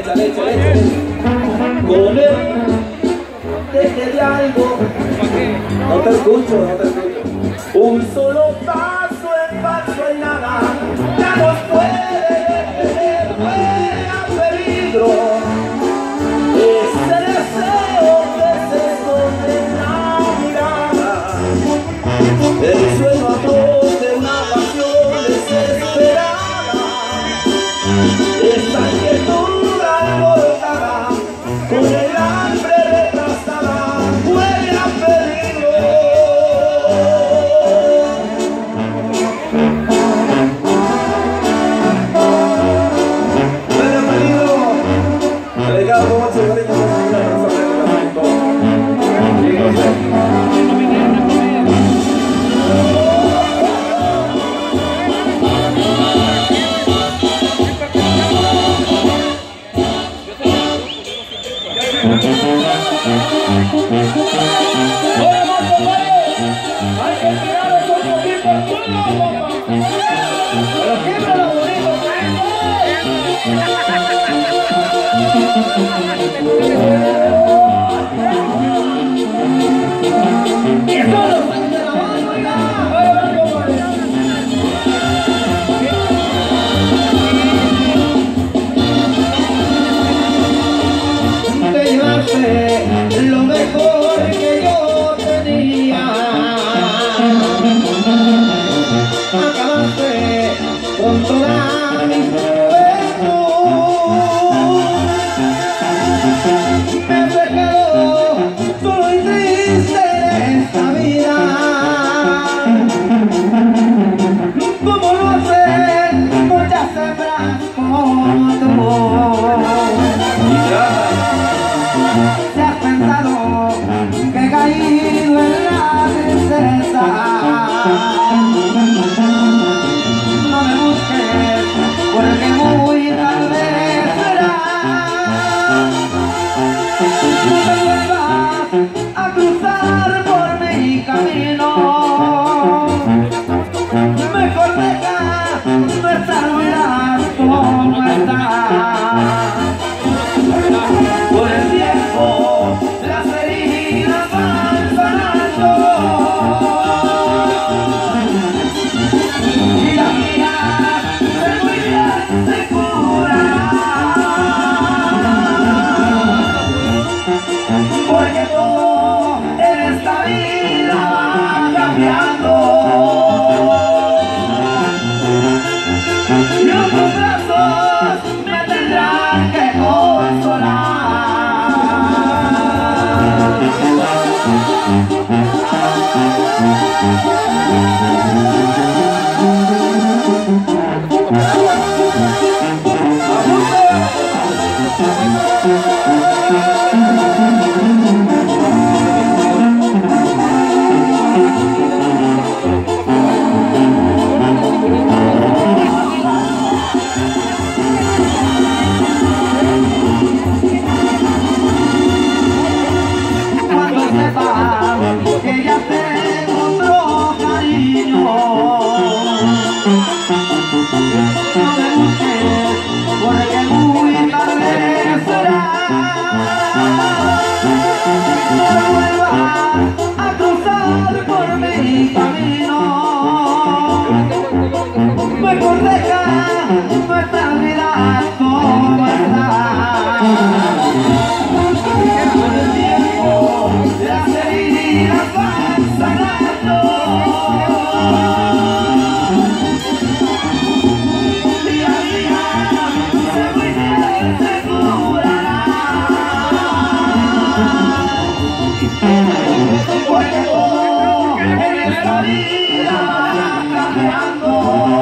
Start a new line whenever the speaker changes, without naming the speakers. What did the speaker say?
échale, échale, échale. Con él, deje de algo. No te escucho, no te escucho. Un solo paso en falso y nada, ya nos puede detener, fuera peligro. Ese deseo que se esconde en la mirada, el sueño atroz de una pasión desesperada, esta quietud alborotada con el hambre retrasada, huele a peligro. Bienvenido, dedicado con mucho cariño a la persona del momento. Hay que tirar esos poquitos al suelo, pero siempre lo bonito te llevaste lo mejor que yo tenía, acabaste con toda mi juventud, me has dejado solo y triste en esta vida, como lo hacen muchas hembras como tú. ¿Te has pensado que he caído en la tristeza? No me busques porque muy tarde será. No me vuelvas a cruzar por mi camino. Mejor deja nuestras vidas como están. Por el tiempo las heridas van sanando y la mía muy bien se curará, porque todo en esta vida va cambiando y otros brazos me tendrán que consolar. Cuando sepa que ya tengo otro cariño, no me busques porque muy tarde será. No me vuelvas a cruzar por mi camino. Mejor deja nuestras vidas como están. Con el tiempo las heridas van sanando. Día a día se muy bien se curará. Porque todo en esta vida va cambiando.